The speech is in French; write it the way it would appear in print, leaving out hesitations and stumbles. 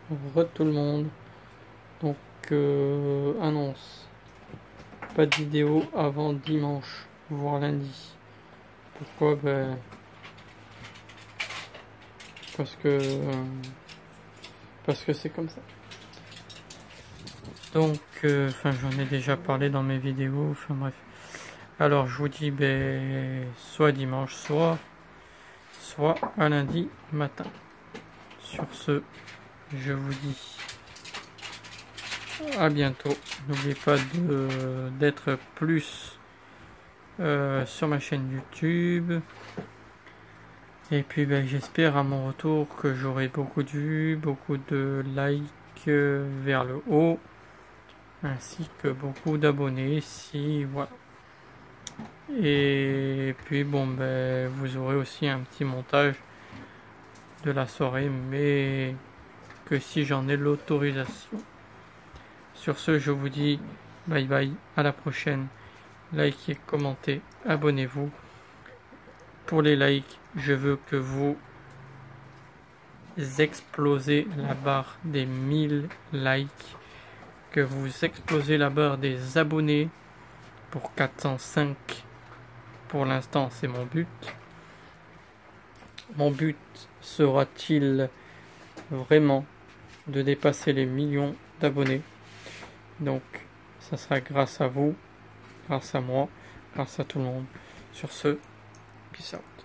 Tout le monde. Donc annonce, pas de vidéo avant dimanche, voire lundi. Pourquoi? Parce que c'est comme ça. Donc j'en ai déjà parlé dans mes vidéos, bref. Alors je vous dis soit dimanche soir, soit à lundi matin. Sur ce, je vous dis à bientôt. N'oubliez pas d'être plus sur ma chaîne YouTube. Et puis j'espère à mon retour que j'aurai beaucoup de vues, beaucoup de likes vers le haut, ainsi que beaucoup d'abonnés si voilà. Et puis vous aurez aussi un petit montage de la soirée, mais que si j'en ai l'autorisation. Sur ce, je vous dis bye bye, à la prochaine. Likez, commentez, abonnez-vous. Pour les likes, je veux que vous explosez la barre des 1000 likes, que vous explosez la barre des abonnés pour 405. Pour l'instant, c'est mon but. Mon but sera-t-il vraiment de dépasser les millions d'abonnés? Donc, ça sera grâce à vous, grâce à moi, grâce à tout le monde. Sur ce, peace out.